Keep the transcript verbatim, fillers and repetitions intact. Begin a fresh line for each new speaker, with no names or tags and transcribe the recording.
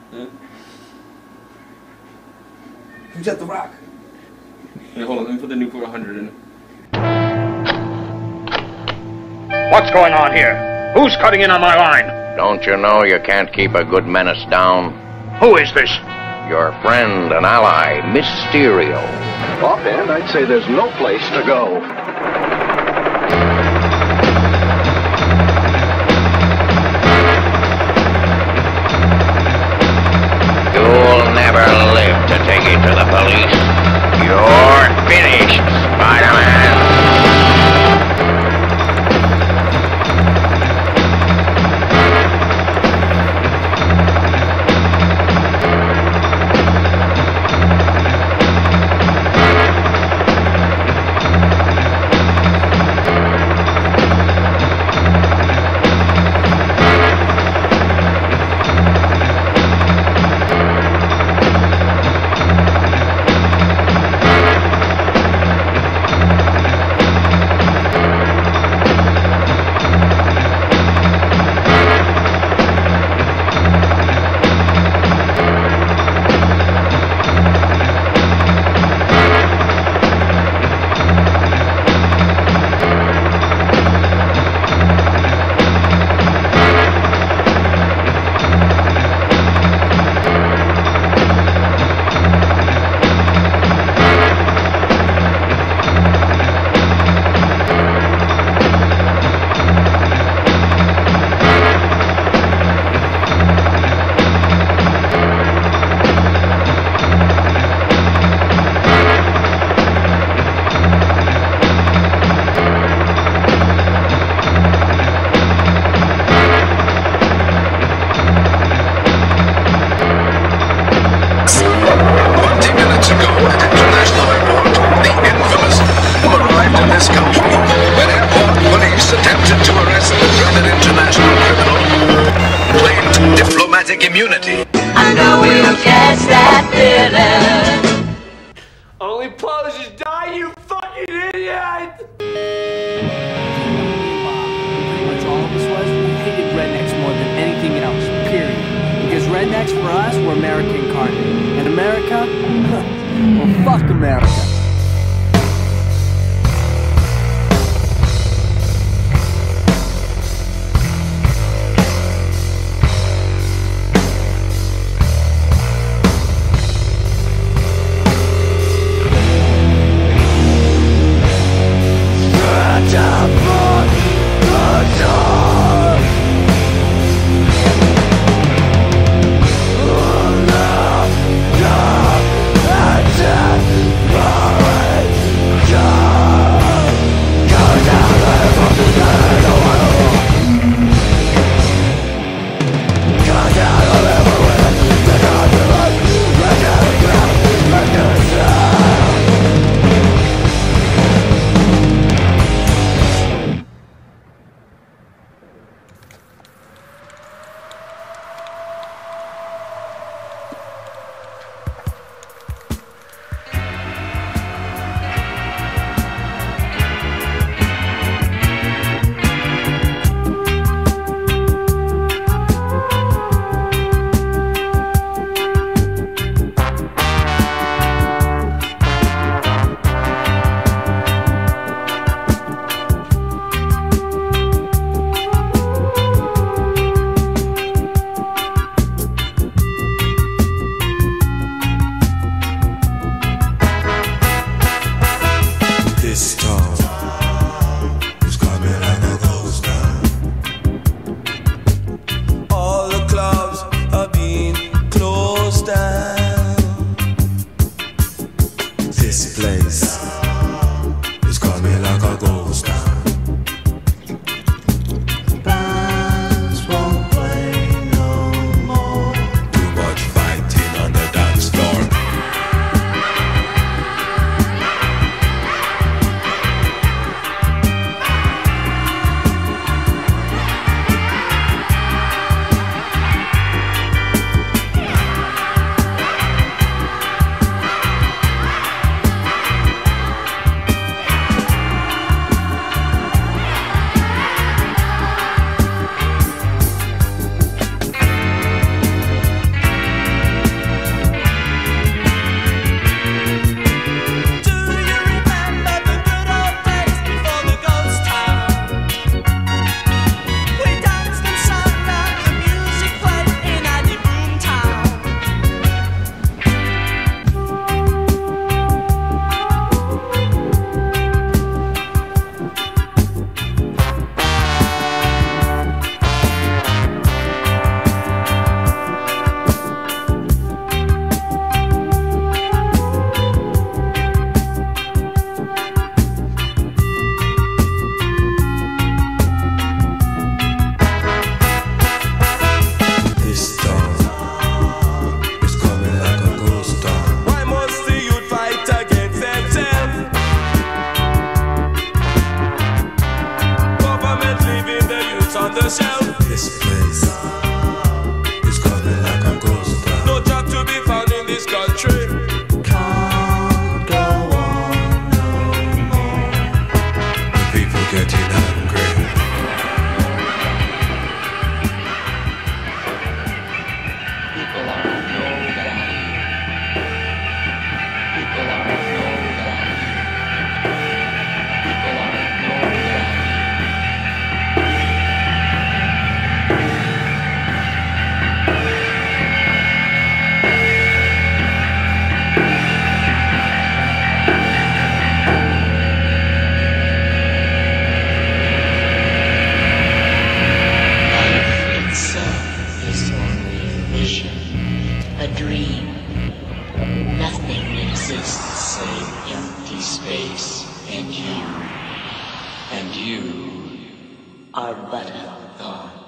Yeah.
Who's at the rock?
Yeah, hold on, let me put the Newport one hundred in.
What's going on here? Who's cutting in on my line?
Don't you know you can't keep a good menace down?
Who is this?
Your friend and ally, Mysterio.
Offhand, I'd say there's no place to go.
You'll never live to take it to the police. You're finished, Spider-Man.
Immunity.
I know we'll catch that feeling.
Only Polish die, you fucking idiot!
Pretty much all of us was, we hated rednecks more than anything else, period. Because rednecks for us were America incarnate. And America? Well, fuck America.
Bye.
vision, a dream. Nothing exists save empty space, and you, and you are but a thought.